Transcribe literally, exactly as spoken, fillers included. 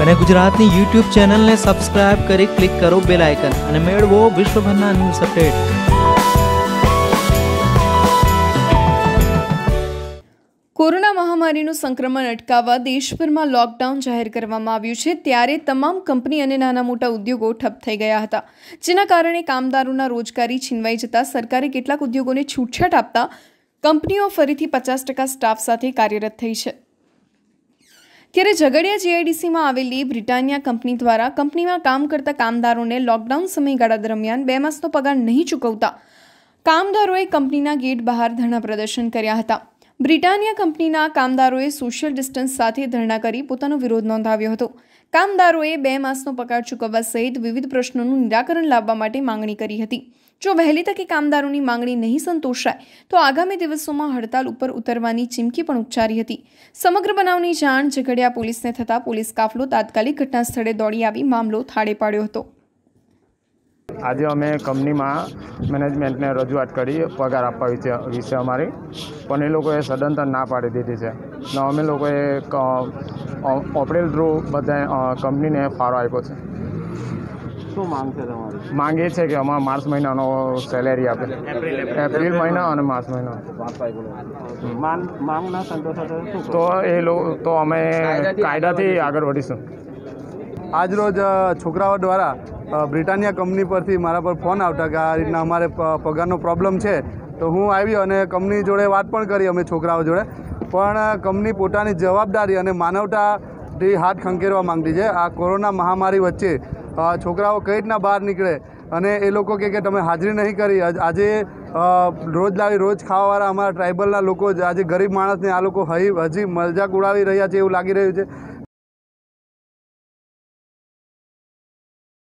અને ગુજરાતની યુટ્યુબ ચેનલને સબસ્ક્રાઇબ કરી ક્લિક કરો બેલ આઇકન અને મેળવો વિશ્વભરના ન્યૂઝ અપડેટ। કોરોના મહામારીનું સંક્રમણ અટકાવવા દેશભરમાં લોકડાઉન જાહેર કરવામાં આવ્યું છે, ત્યારે તમામ કંપની અને નાના મોટા ઉદ્યોગો ઠપ થઈ ગયા હતા, જેના કારણે કામદારોના રોજગારી છીનવાઈ જતા સરકારે કેટલાક ઉદ્યોગોને છૂટછાટ આપતા કંપનીઓ ફરીથી પચાસ ટકા સ્ટાફ સાથે કાર્યરત થઈ છે। ત્યારે ઝઘડિયા જીઆઈડીસીમાં આવેલી બ્રિટાનિયા કંપની દ્વારા કંપનીમાં કામ કરતા કામદારોને લોકડાઉન સમયગાળા દરમિયાન બે માસનો પગાર નહીં ચૂકવતા કામદારોએ કંપનીના ગેટ બહાર ધરણા પ્રદર્શન કર્યા હતા। બ્રિટાનિયા કંપનીના કામદારોએ સોશિયલ ડિસ્ટન્સ સાથે ધરણા કરી પોતાનો વિરોધ નોંધાવ્યો હતો। કામદારોએ બે માસનો પગાર ચૂકવવા સહિત વિવિધ પ્રશ્નોનું નિરાકરણ લાવવા માટે માંગણી કરી હતી। જો વહેલી તકે કામદારોની માંગણી નહીં સંતોષાય તો આગામી દિવસોમાં હડતાલ ઉપર ઉતરવાની ચીમકી પણ ઉચ્ચારી હતી। સમગ્ર બનાવની જાણ ઝઘડિયા પોલીસને થતાં પોલીસ કાફલો તાત્કાલિક ઘટના સ્થળે દોડી આવી મામલો થાળે પાડ્યો હતો। आज अमे कंपनी में मैनेजमेंट ने रजूआत करी पगार आपवा विषय अमारी पण ए लोकोए सदंतर ना पाड़ी दीधी है। अमे लोकोए एप्रिल थ्रू बधा कंपनी ने फाळो आप्यो छे। શું માંગ છે તમારી? માંગ એ છે કે અમારા માર્ચ મહિનાનો સેલેરી આપે, એપ્રિલ મહિના અને માર્ચ મહિના। માંગ ના સંતોષાતો શું તો એ લોકો તો અમે કાયદાથી આગળ વધીશું। आज रोज छोकराओ द्वारा ब्रिटानिया कंपनी परथी मारा पर फोन आवता कि आ रीतना अमारे पगारनो प्रॉब्लम है, तो हूँ आव्यो अने कंपनी जोड़े बात पण करी अमे छोकराओ जोड़े, पण कंपनी पोतानी जवाबदारी अने मानवताथी हाथ खंकेरवा मांगती है। आ कोरोना महामारी वच्चे छोकराओ कई रीतना बहार निकले अने ए लोको के तमे हाजरी नहीं करी। आज रोज लावी रोज खावावाळा अमारा ट्राइबलना लोको आज गरीब माणसने आ लोको हई हजी मजाक उड़ावी रह्या छे एवुं लागी रह्युं छे।